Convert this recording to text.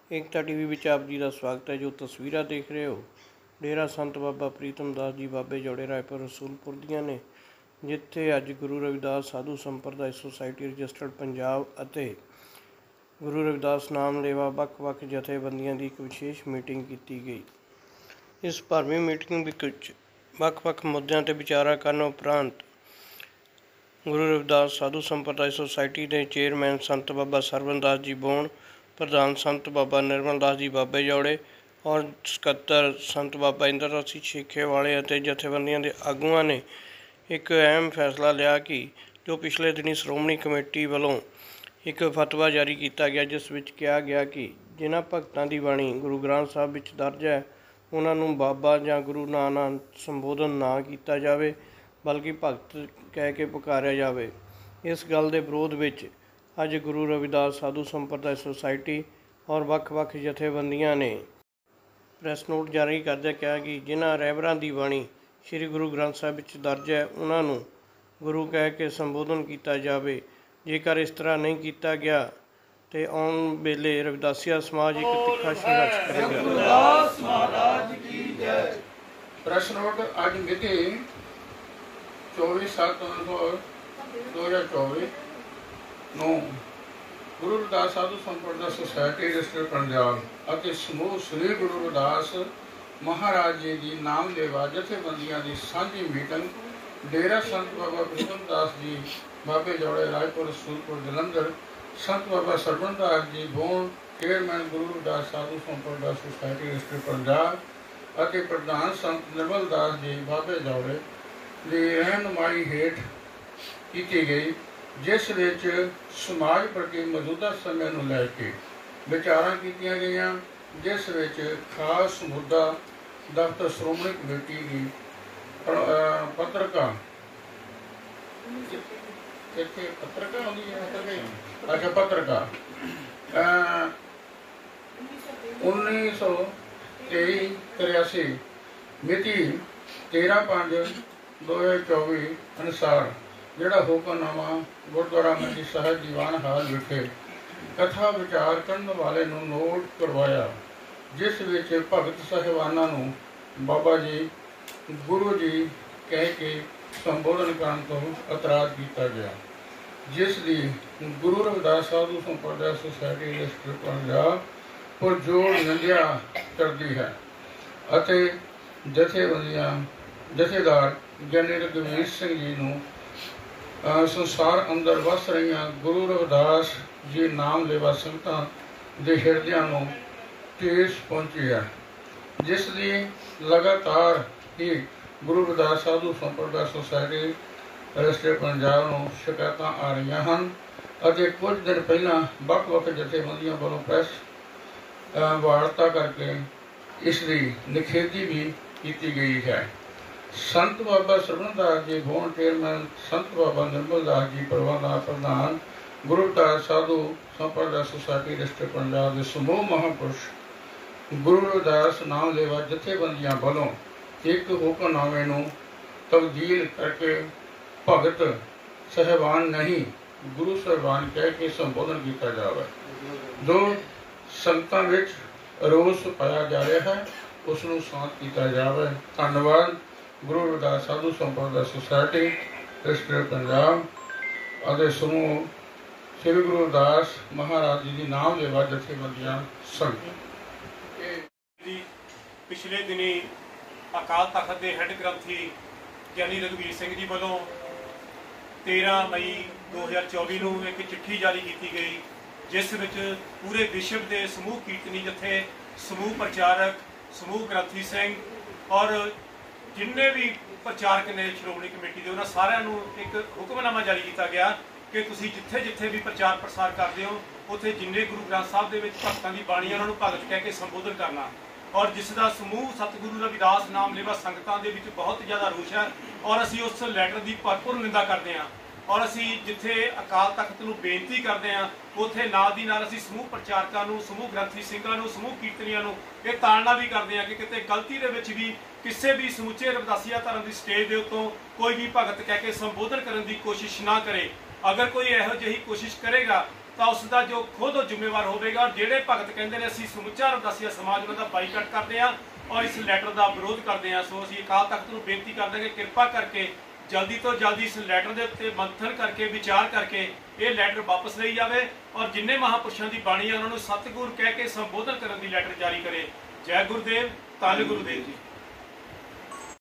एकता TV विच आप जी का स्वागत है। जो तस्वीर देख रहे हो डेरा संत बाबा प्रीतम दास जी बाबे जोड़े रायपुर रसूलपुर दियां ने, जिथे अज गुरु रविदास साधु संप्रदाय सोसायटी रजिस्टर्ड पंजाब अते गुरु रविदास नाम लेवा ਵੱਖ-ਵੱਖ जथेबंदियों की एक विशेष मीटिंग की गई। इस भरवीं मीटिंग विच ਵੱਖ-ਵੱਖ मुद्दों पर विचारा करने उपरंत गुरु रविदास साधु संप्रदाय सोसायटी के चेयरमैन संत बाबा सरवण दास जी बोण, प्रधान संत बाबा निर्मल दास जी बाबे जोड़े और सकत्तर संत बाबा इंद्रदास जी शेखे वाले और जथेबंदियों के आगुआं ने एक अहम फैसला लिया कि जो पिछले दिनी श्रोमणी कमेटी वालों एक फतवा जारी किया गया, जिस विच कहा गया कि जिन्हां भगतां दी बाणी गुरु ग्रंथ साहब विच दर्ज है उन्होंने बाबा जां गुरु नाम संबोधन ना किया जाए, बल्कि भगत कह के पुकारिया जाए। इस गल के विरोध विच अज गुरु रविदास साधु संप्रदाय सोसायटी और ਵੱਖ-ਵੱਖ जथेबंदियां ने प्रैस नोट जारी करदे कहा कि जिन्हां रहबरां दी बाणी श्री गुरु ग्रंथ साहब विच दर्ज है उन्होंने गुरु कह के संबोधन किया जाए। जेकर इस तरह नहीं किया गया तो आउण वेले रविदासिया समाज एक तिखा संघर्ष करेगा। प्रैस नोट अज मिति 24/7/2024 ਨੂੰ ਗੁਰੂ ਰਵਿਦਾਸ ਸਾਧੂ ਸੰਪਰਦਾ ਸੁਸਾਇਟੀ ਰਜਿਸਟਰਡ ਪੰਜਾਬ ਅਤੇ ਸਮੂਹ ਸ੍ਰੀ ਗੁਰੂ ਰਵਿਦਾਸ ਮਹਾਰਾਜ ਜੀ ਦੀ ਨਾਮ ਲੇਵਾ ਜਥੇਬੰਦੀਆਂ ਦੀ ਸਾਂਝੀ ਮੀਟਿੰਗ ਡੇਰਾ ਸੰਤ ਬਾਬਾ ਪ੍ਰੀਤਮ ਦਾਸ ਜੀ ਬਾਬੇ ਜੋੜੇ ਰਾਏਪੁਰ ਰਸੂਲਪੁਰ ਜਲੰਧਰ, ਸੰਤ ਬਾਬਾ ਸਰਵਣ ਦਾਸ ਜੀ ਬੋਣ ਚੇਅਰਮੈਨ ਗੁਰੂ ਰਵਿਦਾਸ ਸਾਧੂ ਸੰਪਰਦਾ ਸੁਸਾਇਟੀ ਰਜਿਸਟਰਡ ਪੰਜਾਬ ਅਤੇ ਪ੍ਰਧਾਨ ਸੰਤ ਨਿਰਮਲ ਦਾਸ ਜੀ ਬਾਬੇ ਜੋੜੇ ਦੀ ਰਹਿਨੁਮਾਈ ਹੇਠ ਕੀਤੀ ਗਈ, जिस विच समाज प्रति मौजूदा समय नूं लैके विचारां कीतियां गईयां, जिस विच खास मुद्दा दफ्तर श्रोमणी कमेटी की पत्रकार पत्रकार 1923-83 मिति 13/5/2024 अनुसार ਜਿਹੜਾ ਹੁਕਮਨਾਮਾ ਗੁਰਦੁਆਰਾ ਮੰਡੀ ਸਾਹਿਬ ਦੀਵਾਨ ਹਾਲ ਵਿਖੇ ਕਥਾ ਵਿਚਾਰ ਕਰਨ ਵਾਲੇ ਨੂੰ ਨੋਟ ਕਰਵਾਇਆ, ਜਿਸ ਵਿੱਚ ਭਗਤ ਸਾਹਿਬਾਨਾਂ ਨੂੰ ਬਾਬਾ ਜੀ ਗੁਰੂ ਜੀ ਕਹਿ ਕੇ ਸੰਬੋਧਨ ਕਰਨ ਤੋਂ ਇਤਰਾਜ਼ ਕੀਤਾ ਗਿਆ, ਜਿਸ ਦੀ ਗੁਰੂ ਰਵਿਦਾਸ ਸਾਧੂ ਸੰਪਰਦਾ ਸੁਸਾਇਟੀ ਰਜਿਸਟਰਡ ਪੰਜਾਬ ਪੁਰਜੋਰ ਨਿੰਦਿਆ ਕਰਦੀ ਹੈ ਅਤੇ ਜਥੇਦਾਰ ਗਿਆਨੀ ਰਘਵੀਰ ਸਿੰਘ ਜੀ ਨੂੰ संसार अंदर वस रही गुरु रविदास जी नाम लेवा संगतां दे हिरदियां नूं ठेस पहुंची है, जिस दी लगातार ही गुरु रविदास साधु संप्रदाय सोसायटी रजिस्टर्ड पंजाब नूं शिकायतां आ रही हैं ਅਤੇ कुछ दिन पहला ਵੱਖ-ਵੱਖ जथेबंदियों वालों प्रेस वार्ता करके इसकी निखेधी भी की गई है। संत बाबा सरवण दास जी बोण चेयरमैन, संत बाबा निर्मल दास जी प्रधान गुरु रविदास साधु संप्रदाय सोसायटी रजिस्टर्ड पंजाब के समूह महापुरुष गुरु रविदास नाम लेवा जथेबंदियां वालों एक हुक्मनामे नूं तब्दील करके भगत साहिबान नहीं गुरु साहिबान कह के संबोधन किया जाए। जो संगतां विच रोस पाया जा रहा है उसनूं शांत किया जाए। धन्यवाद। गुरु रविदास साधु संप्रदाय सोसायटी रजिस्टर्ड पंजाब और समूह श्री गुरु रविदास महाराज जी की नाम लेवा जथेबंदियां संघ। पिछले दिनी अकाल तख्त के हैड ग्रंथी ज्ञानी रघुवीर सिंह जी वालों 13 मई 2024 ਨੂੰ एक चिट्ठी जारी की गई, जिस विच पूरे विश्व के समूह कीर्तनी जथे, समूह प्रचारक, समूह ग्रंथी सिंह और जिन्ने भी प्रचारक ने श्रोमणी कमेटी के उन्होंने सारिਆਂ ਨੂੰ एक हुक्मनामा जारी किया गया कि तुसीं जिथे जिथे भी प्रचार प्रसार करते हो उत्थे जिन्ने गुरु ग्रंथ साहब के भगतां की बाणी उन्होंने भगत कह के संबोधन करना, और जिसका समूह सतगुरु रविदास नाम लेवा संगतां दे विच बहुत ज़्यादा रोष है और असीं उस लैटर की भरपूर निंदा करते हैं और असीं जिथे अकाल तख्त नूं बेनती करते हैं उत्थे नाल दी नाल असीं समूह प्रचारकां नूं, समूह ग्रंथी सिंघां नूं, समूह कीर्तनियां नूं ये ताड़ना भी करते हैं कि किते गलती दे विच भी किसी भी समुचे रविदासिया धर्म की स्टेज के उत्तों कोई भी भगत कह के संबोधन करने की कोशिश ना करे। अगर कोई इहो जिही कोशिश करेगा ਤਾਂ ਉਸ ਦਾ ਜੋ ਖੁਦ ਉਹ ਜ਼ਿੰਮੇਵਾਰ ਹੋਵੇਗਾ। ਔਰ ਜਿਹੜੇ ਭਗਤ ਕਹਿੰਦੇ ਨੇ ਅਸੀਂ ਸਮੁੱਚਾ ਰਮਦਾਸੀਆ ਸਮਾਜ ਉਹਨਾਂ ਦਾ ਬਾਈਕਾਟ ਕਰਦੇ ਹਾਂ ਔਰ ਇਸ ਲੈਟਰ ਦਾ ਵਿਰੋਧ ਕਰਦੇ ਹਾਂ। ਸੋ ਅਸੀਂ ਅਕਾਲ ਤਖਤ ਨੂੰ ਬੇਨਤੀ ਕਰਦੇ ਹਾਂ ਕਿ ਕਿਰਪਾ ਕਰਕੇ ਜਲਦੀ ਤੋਂ ਜਲਦੀ ਇਸ ਲੈਟਰ ਦੇ ਉੱਤੇ ਮੰਥਨ ਕਰਕੇ ਵਿਚਾਰ ਕਰਕੇ ਇਹ ਲੈਟਰ ਵਾਪਸ ਲਈ ਜਾਵੇ ਔਰ ਜਿੰਨੇ ਮਹਾਂਪੁਰਸ਼ਾਂ ਦੀ ਬਾਣੀ ਹੈ ਉਹਨਾਂ ਨੂੰ ਸਤਿਗੁਰ ਕਹਿ ਕੇ ਸੰਬੋਧਨ ਕਰਨ ਦੀ ਲੈਟਰ ਜਾਰੀ ਕਰੇ। ਜੈ ਗੁਰਦੇਵ, ਧੰਨ ਗੁਰੂਦੇਵ ਜੀ।